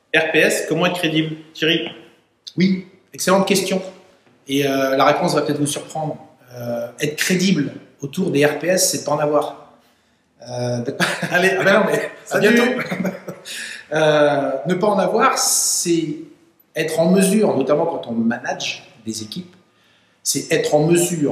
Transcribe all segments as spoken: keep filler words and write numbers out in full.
R P S, comment être crédible? Thierry? Oui, excellente question. Et euh, la réponse va peut-être vous surprendre. Euh, être crédible autour des R P S, c'est de pas en avoir. Euh, pas... Allez, ah ben non, mais à bientôt. euh, ne pas en avoir, c'est être en mesure, notamment quand on manage des équipes, c'est être en mesure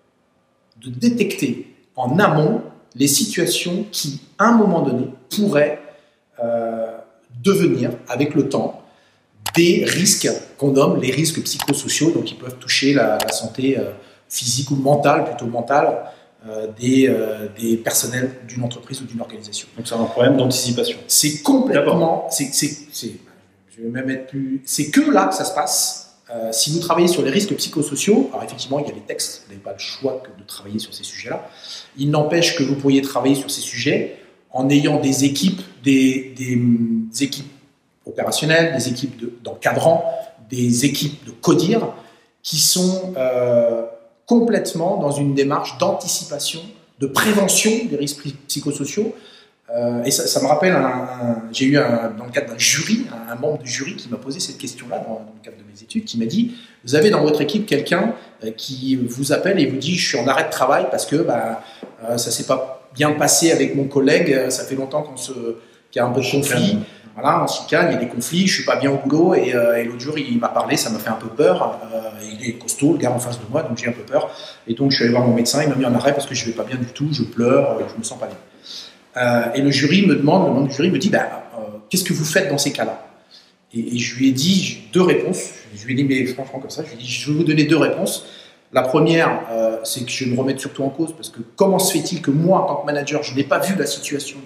de détecter en amont les situations qui, à un moment donné, pourraient euh, devenir, avec le temps, des risques qu'on nomme les risques psychosociaux, donc qui peuvent toucher la, la santé euh, physique ou mentale, plutôt mentale, euh, des, euh, des personnels d'une entreprise ou d'une organisation. Donc c'est un problème d'anticipation. C'est complètement, c'est, c'est, c'est, je vais même être plus, c'est que là que ça se passe. Euh, si vous travaillez sur les risques psychosociaux, alors effectivement il y a les textes, vous n'avez pas le choix que de travailler sur ces sujets-là. Il n'empêche que vous pourriez travailler sur ces sujets en ayant des équipes, des, des, des équipes opérationnelles, des équipes de, d'encadrants, des équipes de codir qui sont euh, complètement dans une démarche d'anticipation, de prévention des risques psychosociaux. Euh, et ça, ça me rappelle, un, un, j'ai eu un, dans le cadre d'un jury, un, un membre du jury qui m'a posé cette question-là dans, dans le cadre de mes études, qui m'a dit, vous avez dans votre équipe quelqu'un euh, qui vous appelle et vous dit, je suis en arrêt de travail parce que bah, euh, ça ne s'est pas bien passé avec mon collègue, ça fait longtemps qu'on se, qu'il y a un peu de conflit. Voilà, on s'y calme, il y a des conflits, je suis pas bien au boulot et, euh, et l'autre jour il m'a parlé, ça m'a fait un peu peur. Euh, il est costaud, le gars en face de moi, donc j'ai un peu peur. Et donc je suis allé voir mon médecin, il m'a mis en arrêt parce que je vais pas bien du tout, je pleure, je me sens pas bien. Euh, et le jury me demande, le membre du jury me dit, bah, euh, qu'est-ce que vous faites dans ces cas-là? et, et je lui ai dit j'ai deux réponses. Je lui ai dit, mais franchement comme ça, je lui ai dit, je vais vous donner deux réponses. La première, euh, c'est que je vais me remettre surtout en cause parce que comment se fait-il que moi, en tant que manager, je n'ai pas vu la situation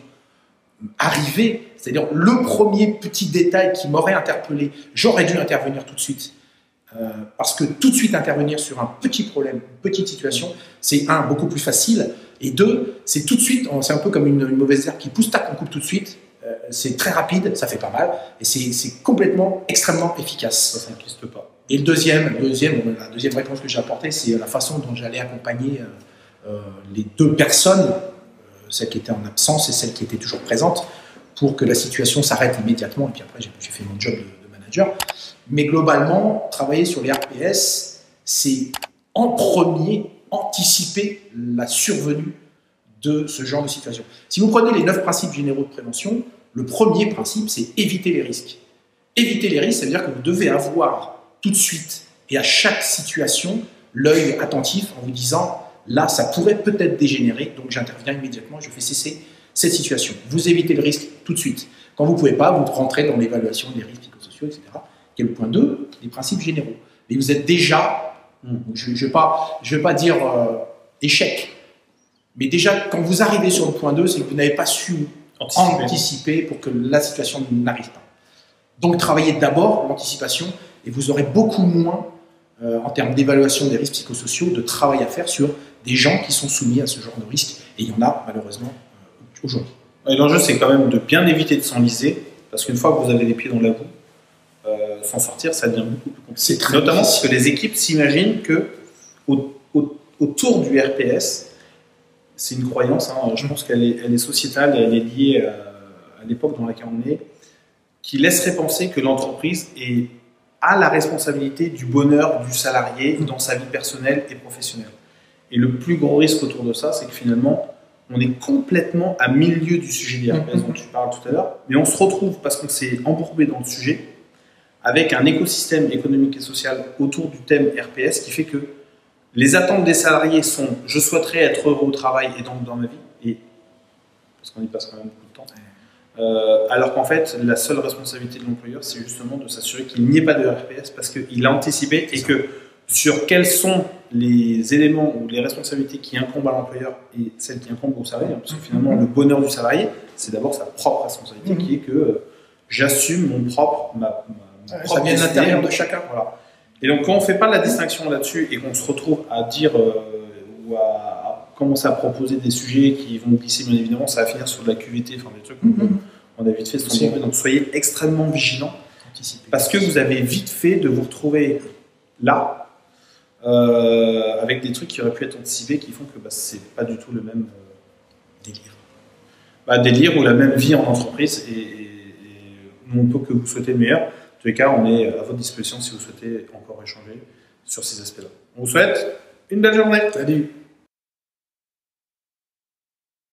arriver, c'est-à-dire le premier petit détail qui m'aurait interpellé, j'aurais dû intervenir tout de suite. Euh, parce que tout de suite intervenir sur un petit problème, une petite situation, c'est un, beaucoup plus facile, et deux, c'est tout de suite, c'est un peu comme une, une mauvaise herbe qui pousse, tac, on coupe tout de suite, euh, c'est très rapide, ça fait pas mal, et c'est, c'est complètement, extrêmement efficace. Ça n'existe pas. Et le deuxième, le deuxième, la deuxième réponse que j'ai apportée, c'est la façon dont j'allais accompagner euh, euh, les deux personnes, celle qui était en absence et celle qui était toujours présente, pour que la situation s'arrête immédiatement. Et puis après, j'ai, j'ai fait mon job de, de manager. Mais globalement, travailler sur les R P S, c'est en premier anticiper la survenue de ce genre de situation. Si vous prenez les neuf principes généraux de prévention, le premier principe, c'est éviter les risques. Éviter les risques, ça veut dire que vous devez avoir tout de suite et à chaque situation l'œil attentif en vous disant là, ça pourrait peut-être dégénérer, donc j'interviens immédiatement, je fais cesser cette situation. Vous évitez le risque tout de suite. Quand vous ne pouvez pas, vous rentrez dans l'évaluation des risques psychosociaux, et cetera. Qui est le point deux, les principes généraux. Et vous êtes déjà, je ne vais pas, je vais pas dire euh, échec, mais déjà, quand vous arrivez sur le point deux, c'est que vous n'avez pas su anticiper, anticiper pour que la situation n'arrive pas. Donc, travaillez d'abord l'anticipation et vous aurez beaucoup moins, euh, en termes d'évaluation des risques psychosociaux, de travail à faire sur des gens qui sont soumis à ce genre de risques. Et il y en a, malheureusement, euh, aujourd'hui. Et l'enjeu, c'est quand même de bien éviter de s'enliser, parce qu'une fois que vous avez les pieds dans la boue, euh, s'en sortir, ça devient beaucoup plus compliqué. C'est très Notamment difficile. parce que les équipes s'imaginent que au, au, autour du R P S, c'est une croyance, hein, je pense qu'elle est, elle est sociétale et elle est liée à, à l'époque dans laquelle on est, qui laisserait penser que l'entreprise est, a la responsabilité du bonheur du salarié dans sa vie personnelle et professionnelle. Et le plus gros risque autour de ça, c'est que finalement, on est complètement à milieu du sujet des R P S dont tu parles tout à l'heure, mais on se retrouve, parce qu'on s'est embourbé dans le sujet, avec un écosystème économique et social autour du thème R P S qui fait que les attentes des salariés sont « je souhaiterais être heureux au travail et donc dans ma vie », et parce qu'on y passe quand même beaucoup de temps, euh, alors qu'en fait, la seule responsabilité de l'employeur, c'est justement de s'assurer qu'il n'y ait pas de R P S parce qu'il a anticipé et que sur quels sont les éléments ou les responsabilités qui incombent à l'employeur et celles qui incombent au salarié, parce que finalement, le bonheur du salarié, c'est d'abord sa propre responsabilité, mmh. qui est que euh, j'assume mon propre, ma, ma ouais, propre ça vient de l'intérieur de chacun. Voilà. Et donc, quand on ne fait pas la distinction là-dessus et qu'on se retrouve à dire euh, ou à, à commencer à proposer des sujets qui vont glisser, bien évidemment, ça va finir sur de la Q V T, enfin des trucs qu'on mmh. on a vite fait se tomber. Donc, soyez extrêmement vigilants parce que vous avez vite fait de vous retrouver là. Euh, avec des trucs qui auraient pu être anticipés qui font que bah, c'est pas du tout le même euh, délire. Bah, délire ou la même vie en entreprise. Et, et, et on ne peut que vous souhaiter le meilleur. En tous les cas, on est à votre disposition si vous souhaitez encore échanger sur ces aspects-là. On vous souhaite une belle journée. Salut.